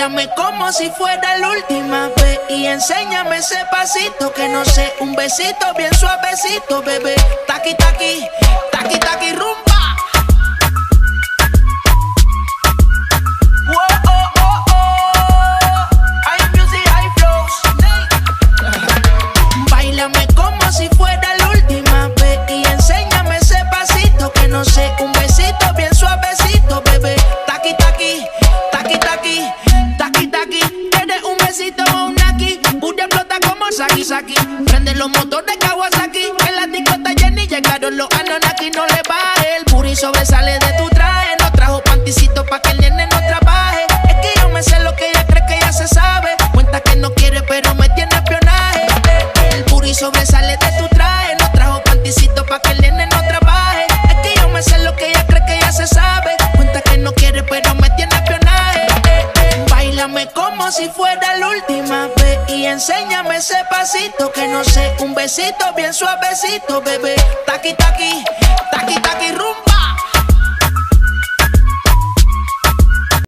Báilame como si fuera la última vez y enséñame ese pasito que no sé, un besito bien suavecito, bebé. Taqui, taqui, taqui, taqui, rumba. Báilame como si fuera la última vez y enséñame ese pasito que no sé, un besito bien suavecito, bebé. Taqui, taqui, taqui, taqui, taqui, taqui. ¿Quieres un besito o un aquí? Booty explota como Saki, Saki. Prende los motores Kawasaki. En la disco está llena y llegaron los Anonaki. No le baje, el booty sobresale de tu traje. No trajo panticito pa' que el nene no trabaje. Es que yo me sé lo que ella cree que ya se sabe. Cuenta que no quiere pero me tiene espionaje. El booty sobresale de tu traje. No trajo panticito pa' que el nene no trabaje. Es que yo me sé lo que ella cree que ya se sabe. Cuenta que no quiere pero me tiene espionaje. Báilame como si fuera la última vez y enséñame ese pasito que no sé, un besito bien suavecito, bebé. Taqui, taqui, taqui, taqui, rumba.